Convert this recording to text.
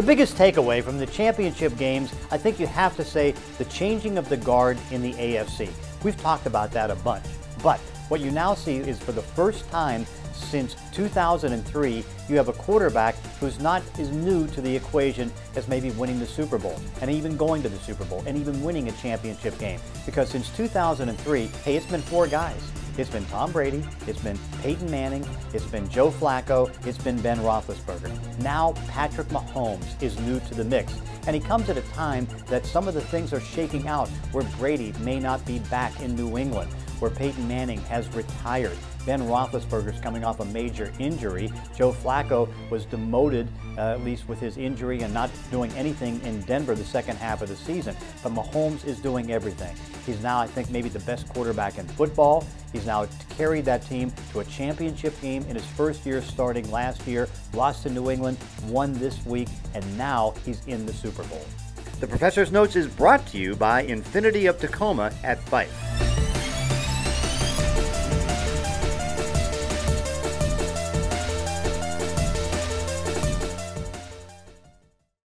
The biggest takeaway from the championship games, I think you have to say the changing of the guard in the AFC. We've talked about that a bunch, but what you now see is for the first time since 2003, you have a quarterback who's not as new to the equation as maybe winning the Super Bowl and even going to the Super Bowl and even winning a championship game. Because since 2003, hey, it's been four guys. It's been Tom Brady, it's been Peyton Manning, it's been Joe Flacco, it's been Ben Roethlisberger. Now Patrick Mahomes is new to the mix. And he comes at a time that some of the things are shaking out, where Brady may not be back in New England, where Peyton Manning has retired. Ben Roethlisberger's coming off a major injury. Joe Flacco was demoted, at least with his injury, and not doing anything in Denver the second half of the season. But Mahomes is doing everything. He's now, I think, maybe the best quarterback in football. He's now carried that team to a championship game in his first year starting last year, lost to New England, won this week, and now he's in the Super Bowl. The Professor's Notes is brought to you by INFINITI of Tacoma at Fife.